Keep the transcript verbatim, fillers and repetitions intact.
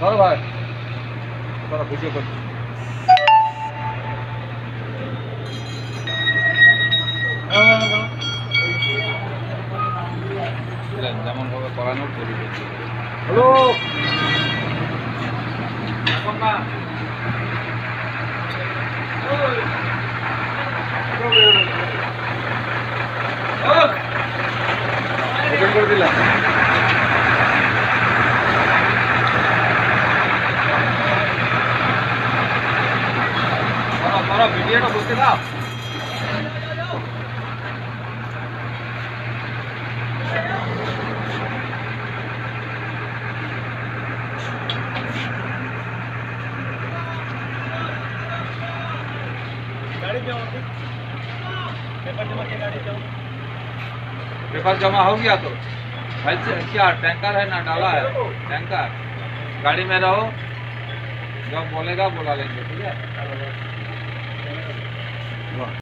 ধরো ভাই, ধরো ভিডিও করছি। যেমন ভাবে করানোর পরিবেশ। হ্যালো করে দিলাম। ভিডিওটা বলতে দাও। गाड़ी जमा पेपर जमा के गाड़ी जमा पेपर जमा हो गया तो भाई क्या टैंकर है ना डाला है टैंकर। गाड़ी में रहो, जब बोलेगा बुला लेंगे, ठीक है।